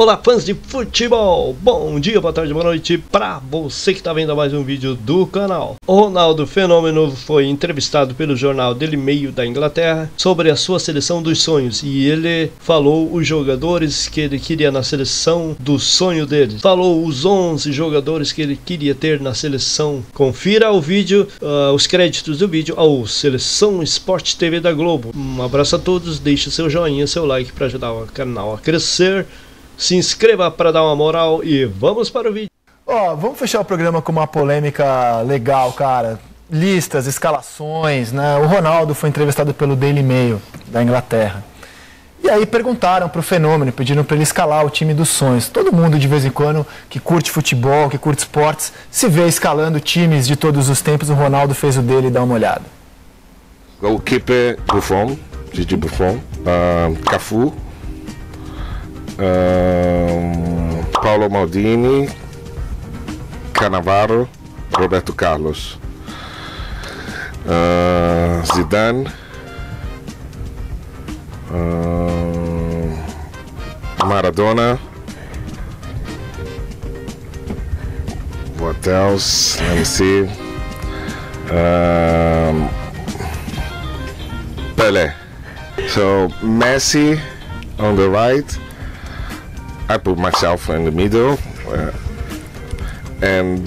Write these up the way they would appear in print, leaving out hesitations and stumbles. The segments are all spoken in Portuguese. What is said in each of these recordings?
Olá, fãs de futebol! Bom dia, boa tarde, boa noite pra você que está vendo mais um vídeo do canal. O Ronaldo Fenômeno foi entrevistado pelo jornal Daily Mail da Inglaterra sobre a sua seleção dos sonhos e ele falou os jogadores que ele queria na seleção do sonho dele. Falou os 11 jogadores que ele queria ter na seleção. Confira o vídeo, os créditos do vídeo ao Seleção Sport TV da Globo. Um abraço a todos, deixe seu joinha, seu like para ajudar o canal a crescer. Se inscreva para dar uma moral e vamos para o vídeo. Vamos fechar o programa com uma polêmica legal, cara. Listas, escalações, né? O Ronaldo foi entrevistado pelo Daily Mail da Inglaterra. E aí perguntaram para o Fenômeno, pediram para ele escalar o time dos sonhos. Todo mundo, de vez em quando, que curte futebol, que curte esportes, se vê escalando times de todos os tempos. O Ronaldo fez o dele, dá uma olhada. Goalkeeper, Buffon, Gigi Buffon, Cafu, Paulo Maldini, Cannavaro, Roberto Carlos, Zidane, Maradona. What else? Let me see. Pelé. So Messi on the right. I put myself in the middle, and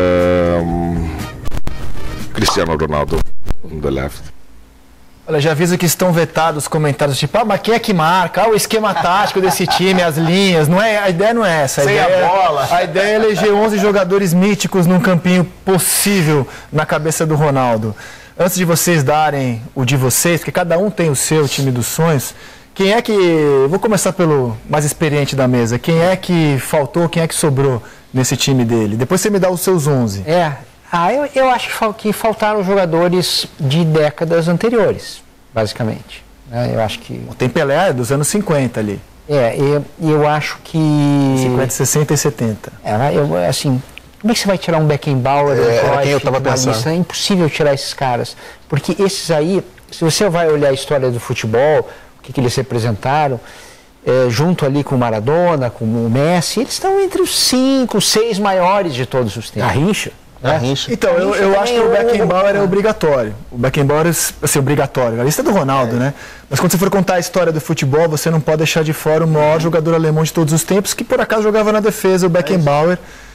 Cristiano Ronaldo on the left. Olha, já aviso que estão vetados comentários tipo, mas quem é que marca? O esquema tático desse time, as linhas. Não é, a ideia não é essa. A ideia é eleger 11 jogadores míticos num campinho possível na cabeça do Ronaldo. Antes de vocês darem o de vocês, porque cada um tem o seu time dos sonhos, quem é que... Vou começar pelo mais experiente da mesa. Quem é que faltou, quem é que sobrou nesse time dele? Depois você me dá os seus 11. Eu acho que faltaram jogadores de décadas anteriores, basicamente. Eu acho que... Tem Pelé dos anos 50 ali. Eu acho que... 50, 60 e 70. Assim, como é que você vai tirar um Beckenbauer? Quem eu tava pensando. É impossível tirar esses caras. Porque esses aí, se você vai olhar a história do futebol... O que eles representaram, junto ali com o Maradona, com o Messi, eles estão entre os 5, 6 maiores de todos os tempos. Garrincha? Então, eu acho que o Beckenbauer é obrigatório. O Beckenbauer é assim, obrigatório. A lista é do Ronaldo, né? Mas quando você for contar a história do futebol, você não pode deixar de fora o maior jogador alemão de todos os tempos, que por acaso jogava na defesa, o Beckenbauer.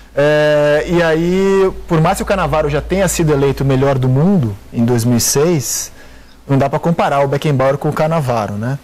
E aí, por mais que o Cannavaro já tenha sido eleito o melhor do mundo em 2006... Não dá para comparar o Beckenbauer com o Cannavaro, né?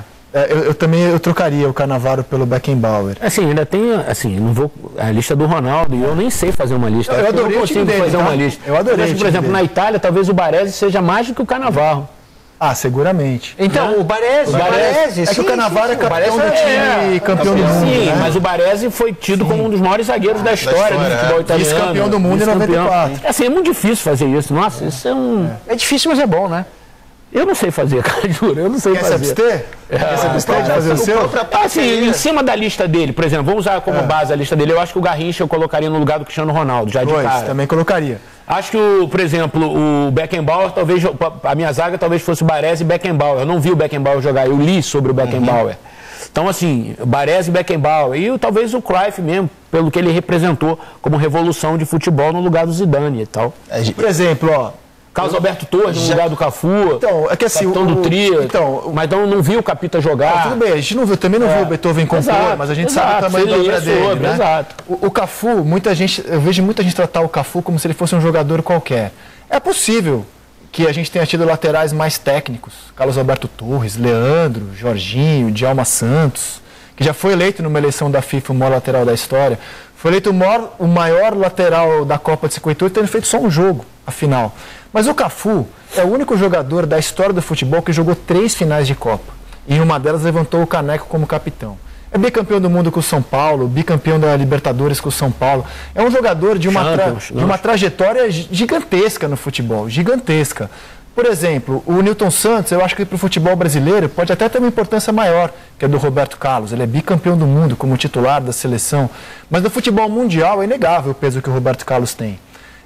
Eu trocaria o Cannavaro pelo Beckenbauer. Assim, ainda tem, assim, não vou a lista do Ronaldo e eu nem sei fazer uma lista. Eu adorei o time dele, fazer uma lista. Eu adorei. Mas, por exemplo, na Itália, talvez o Baresi seja mais do que o Cannavaro. Seguramente. Então, o Baresi é que o Cannavaro é campeão do time, campeão do mundo. Sim, né? mas o Baresi foi tido como um dos maiores zagueiros da história do futebol italiano. Vice-campeão do mundo em 94. Assim, é muito difícil fazer isso. Nossa, isso é um... É difícil, mas é bom, né? Eu não sei fazer, cara, juro, eu não sei fazer. Quer se abster? Quer se abster de fazer o seu? Assim, em cima da lista dele, por exemplo, vamos usar como base a lista dele, eu acho que o Garrincha eu colocaria no lugar do Cristiano Ronaldo, já de cara. Também colocaria. Acho que, por exemplo, o Beckenbauer, talvez, a minha zaga talvez fosse o Baresi e Beckenbauer. Eu não vi o Beckenbauer jogar, eu li sobre o Beckenbauer. Então, assim, Baresi e Beckenbauer. E talvez o Cruyff mesmo, pelo que ele representou como revolução de futebol no lugar do Zidane e tal. Por exemplo, Carlos Alberto Torres no lugar do Cafu, então, é que assim, capitão do trio, mas não viu o Capita jogar. Tudo bem, a gente não viu, também não viu o Beethoven compor, mas a gente sabe o tamanho da obra dele, né? Exato. O Cafu, eu vejo muita gente tratar o Cafu como se ele fosse um jogador qualquer. É possível que a gente tenha tido laterais mais técnicos, Carlos Alberto Torres, Leandro, Jorginho, Djalma Santos, que já foi eleito numa eleição da FIFA o maior lateral da história. Foi eleito o maior lateral da Copa de 58, tendo feito só um jogo, afinal. Mas o Cafu é o único jogador da história do futebol que jogou 3 finais de Copa. E em uma delas levantou o caneco como capitão. É bicampeão do mundo com o São Paulo, bicampeão da Libertadores com o São Paulo. É um jogador de uma trajetória gigantesca no futebol, gigantesca. Por exemplo, o Nilton Santos, eu acho que para o futebol brasileiro pode até ter uma importância maior que a do Roberto Carlos. Ele é bicampeão do mundo como titular da seleção. Mas no futebol mundial é inegável o peso que o Roberto Carlos tem.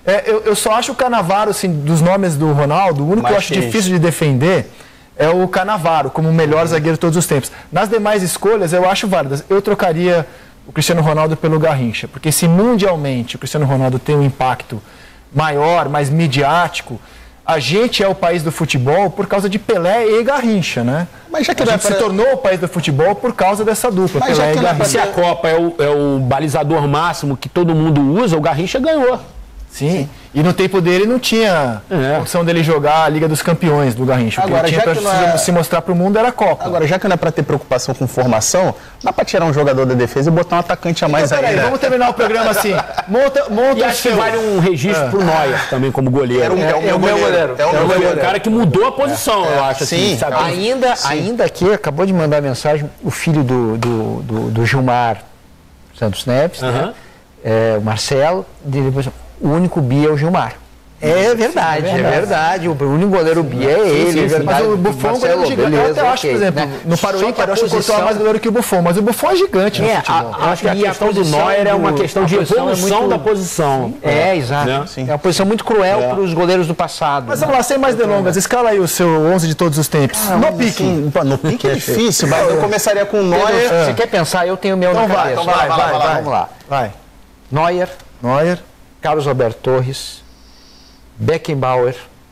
Eu só acho o Cannavaro, assim, dos nomes do Ronaldo, o único que eu acho difícil de defender é o Cannavaro como o melhor zagueiro de todos os tempos. Nas demais escolhas eu acho válidas. Eu trocaria o Cristiano Ronaldo pelo Garrincha. Porque se mundialmente o Cristiano Ronaldo tem um impacto maior, mais midiático, a gente é o país do futebol por causa de Pelé e Garrincha, né? Mas já que a gente se tornou o país do futebol por causa dessa dupla, Mas Pelé e Garrincha. Se a Copa é o balizador máximo que todo mundo usa, o Garrincha ganhou. Sim, e no tempo dele não tinha opção dele jogar a Liga dos Campeões do Garrincha. Agora, o que ele tinha para se mostrar para o mundo era a Copa. Agora, já que não é para ter preocupação com formação, dá para tirar um jogador da defesa e botar um atacante a mais então, aí, né? Vamos terminar o programa assim. Monta E acho que vale um registro pro Neuer também como goleiro. É o meu goleiro. É o cara que mudou a posição, eu acho. Sim. Assim, sabe? Ainda aqui, acabou de mandar mensagem o filho do Gilmar Santos Neves, né? O Marcelo, depois, o único bi é o Gilmar. É verdade. O único goleiro bi é ele. É verdade. Mas o Buffon é um goleiro gigante. Eu até acho, por exemplo, né? No Paroímpa, eu acho que o Courtois é mais goleiro que o Buffon, mas o Buffon é gigante no futebol. Acho que a questão do Neuer é uma questão de evolução da posição. Exato. É uma posição muito cruel para os goleiros do passado. Mas vamos lá, sem mais delongas, escala aí o seu 11 de todos os tempos. No pique. No pique é difícil, mas eu começaria com o Neuer. Você quer pensar? Eu tenho o meu na cabeça. Então vai. Vamos lá. Vai. Neuer, Carlos Alberto Torres, Beckenbauer,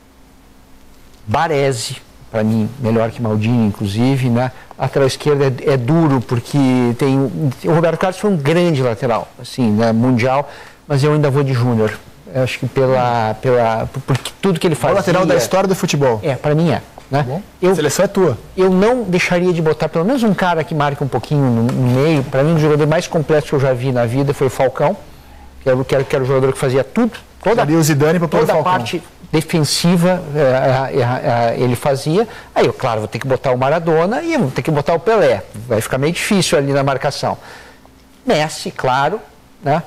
Baresi, para mim, melhor que Maldini, inclusive, né? Lateral esquerda é duro, porque tem o Roberto Carlos foi um grande lateral, assim, né? Mundial, mas eu ainda vou de Júnior. Eu acho que por tudo que ele fazia. O lateral da história do futebol. Para mim é. Né? A seleção é tua. Eu não deixaria de botar pelo menos um cara que marca um pouquinho no meio. Para mim, o jogador mais completo que eu já vi na vida foi o Falcão, que era o jogador que fazia tudo. Toda a parte defensiva ele fazia. Aí eu, claro, vou ter que botar o Maradona e vou ter que botar o Pelé. Vai ficar meio difícil ali na marcação. Messi, claro, né?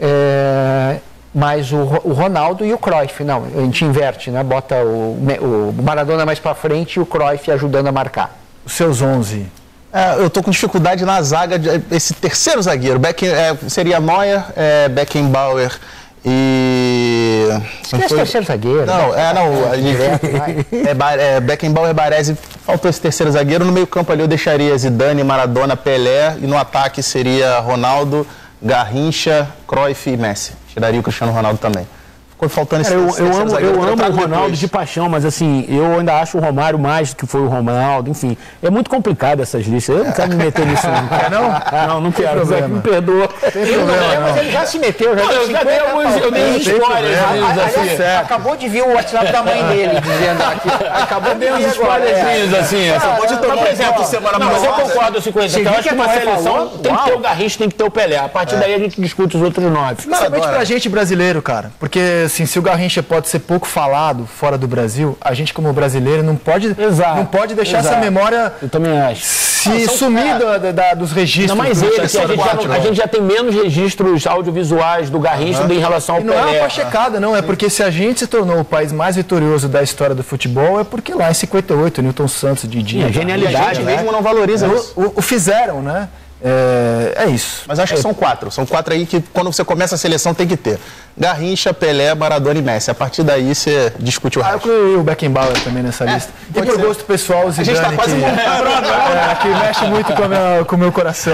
Mas o Ronaldo e o Cruyff, não, a gente inverte, né? Bota o Maradona mais para frente e o Cruyff ajudando a marcar. Os seus 11. Eu tô com dificuldade na zaga, esse terceiro zagueiro. Seria Neuer, Beckenbauer e... Esquece o terceiro zagueiro. Beckenbauer, Baresi, faltou esse terceiro zagueiro. No meio campo ali eu deixaria Zidane, Maradona, Pelé, e no ataque seria Ronaldo, Garrincha, Cruyff e Messi. Tiraria o Cristiano Ronaldo também. Ficou faltando esse terceiro zagueiro. Eu amo o Ronaldo de paixão, mas assim, eu ainda acho o Romário mais do que foi o Ronaldo, enfim. É muito complicado essas listas. Eu não quero me meter nisso, não. Quer não? Não quero. Zé, me perdoa. Mas ele já se meteu, eu dei spoilers. Acabou de vir o WhatsApp da mãe dele dizendo aqui. Acabou de vir spoilers assim. Acabou de tomar um exemplo semana passada. Mas eu concordo 50. Eu acho que uma seleção tem que ter o Garrincha, tem que ter o Pelé. A partir daí a gente discute os outros 9. Principalmente pra gente brasileiro, cara. Porque assim, se o Garrincha pode ser pouco falado fora do Brasil, a gente como brasileiro não pode deixar essa memória se sumir dos registros. Não, mas a gente já tem menos registros audiovisuais do Garrincha em relação ao Pelé. Não é uma pachecada, não. É porque se a gente se tornou o país mais vitorioso da história do futebol, é porque lá em 58, Newton Santos, Didi... genialidade, a gente mesmo não valoriza isso. O fizeram, né? É isso. Mas acho que são 4. São 4 aí que quando você começa a seleção tem que ter. Garrincha, Pelé, Maradona e Messi. A partir daí você discute o resto. Eu incluí o Beckenbauer também nessa lista. E por gosto pessoal, o Zidane, a gente tá quase que mexe muito com o meu coração.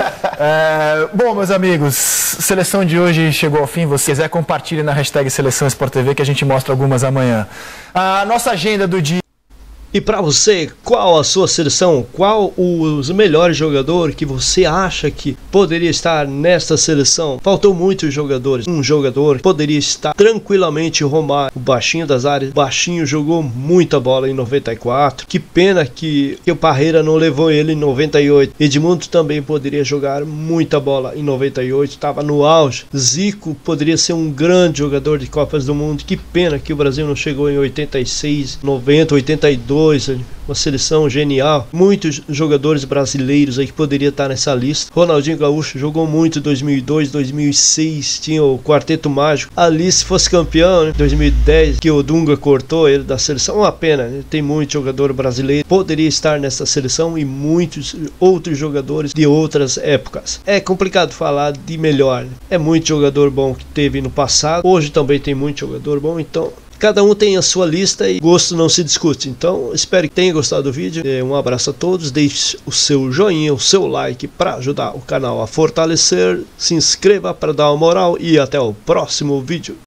Bom, meus amigos, seleção de hoje chegou ao fim. Se você quiser, compartilhe na hashtag Seleção Sport TV que a gente mostra algumas amanhã. A nossa agenda do dia. E para você, qual a sua seleção? Qual os melhores jogadores que você acha que poderia estar nesta seleção? Faltou muitos jogadores. Um jogador poderia estar tranquilamente, o Romário, o baixinho das áreas. O baixinho jogou muita bola em 94. Que pena que o Parreira não levou ele em 98. Edmundo também poderia jogar muita bola em 98. Estava no auge. Zico poderia ser um grande jogador de Copas do Mundo. Que pena que o Brasil não chegou em 86, 90, 82. Uma seleção genial, muitos jogadores brasileiros aí que poderia estar nessa lista. Ronaldinho Gaúcho jogou muito em 2002, 2006, tinha o Quarteto Mágico. Ali, se fosse campeão, né? 2010, que o Dunga cortou ele da seleção, uma pena, né? Tem muito jogador brasileiro, poderia estar nessa seleção e muitos outros jogadores de outras épocas. É complicado falar de melhor, né? É muito jogador bom que teve no passado, hoje também tem muito jogador bom, então cada um tem a sua lista e gosto não se discute. Então, espero que tenha gostado do vídeo. Um abraço a todos, deixe o seu joinha, o seu like para ajudar o canal a fortalecer. Se inscreva para dar uma moral e até o próximo vídeo.